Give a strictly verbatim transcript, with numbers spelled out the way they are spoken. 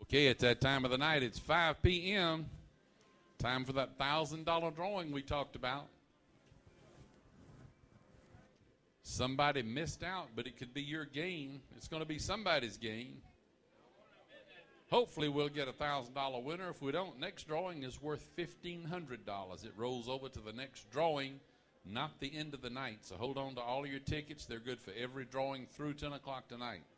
Okay, it's that time of the night. It's five p m Time for that one thousand dollar drawing we talked about. Somebody missed out, but it could be your gain. It's going to be somebody's gain. Hopefully we'll get a one thousand dollar winner. If we don't, next drawing is worth fifteen hundred dollars. It rolls over to the next drawing, not the end of the night. So hold on to all of your tickets. They're good for every drawing through ten o'clock tonight.